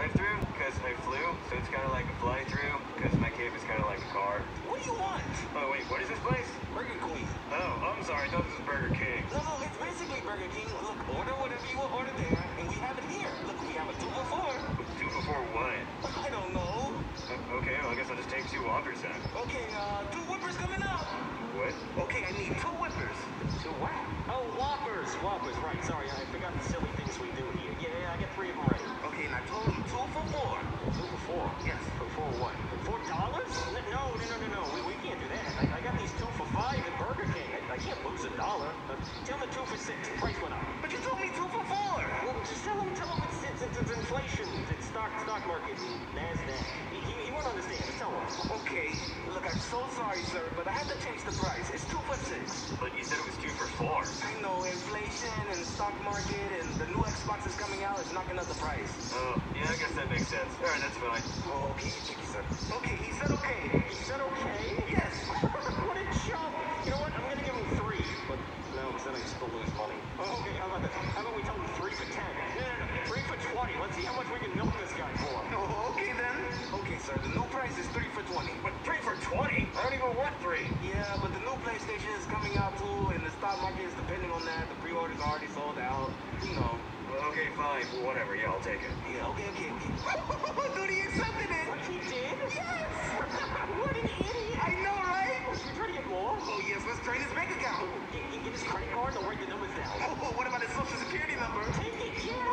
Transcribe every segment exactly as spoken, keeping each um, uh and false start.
drive-through because I flew, so it's kind of like a fly-through because my cape is kind of like a car. What do you want? Oh, wait, what is this place? Burger Queen. Oh, I'm sorry. I thought this was Burger King. No, no, it's basically Burger King. Look, order whatever you want order there, and we have it here. Look, we have a two for four. Two before what? I don't know. Uh, okay, well, I guess I'll just take two Whoppers then. Okay, uh, two Whippers coming up. What? Okay, I need two Whippers. Two what? Oh, Whoppers. Whoppers, right. Sorry, I forgot the silly things we do here. Yeah, yeah, I get three of them ready. Okay, and I told him two for four. Two for four? Yes. For four what? Four dollars? No, no, no, no, no. We, we can't do that. I, I got these two for five at Burger King. I, I can't lose a dollar. Uh, tell them two for six. The price went up. But you told me two for four. Well, just tell them, tell them it's, it's, it's, it's inflation. It's stock, stock market, and NASDAQ. He, he, he won't understand. Just tell him. Okay. Look, I'm so sorry, sir, but I had to change the price. It's two for six. But you said it was two for four. I know, inflation and stock market and the new Xbox is coming out. It's knocking up the price. Oh, yeah, I guess that makes sense. All right, that's fine. Oh, okay, you check, sir. Okay, he said okay. He said okay? Yes. What a chump. You know what? I'm gonna give him three. But no, because then I still lose money. Oh, okay, how about this? How about we tell him three for ten? No, no, no, three for twenty. Let's see how much we can milk this guy for. Oh, okay then. Okay, sir, the new price is three for twenty. But three for twenty? I don't even want three. Yeah, but the new PlayStation is coming out too, and the stock market is depending on that. The pre-orders are already sold out. You know. Well, okay, fine. Well, whatever. Yeah, I'll take it. Yeah, okay, okay, okay. Dude, he accepted it. He did? Yes. What an idiot. I know, right? Should we try to get more? Oh, yes. Let's drain his bank account. Get, get, get his credit card and write the numbers down. Oh, what about his social security number? Take it, yeah.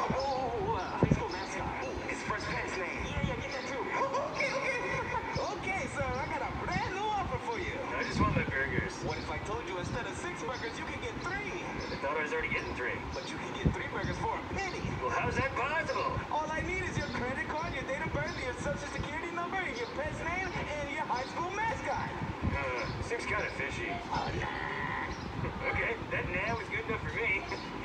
Oh, uh, high school mascot. Oh, his first pet's name. Yeah, yeah, get that too. Okay, okay. Okay, sir, I got a brand new offer for you. I just want my burgers. What if I told you instead of six burgers, you could get three? I thought I was already getting three. But you can get three burgers for a penny. Well, how's that possible? All I need is your credit card, your date of birth, your social security number, your pet's name, and your high school mascot. Uh, seems kind of fishy. Oh, nah. Okay, that now is good enough for me.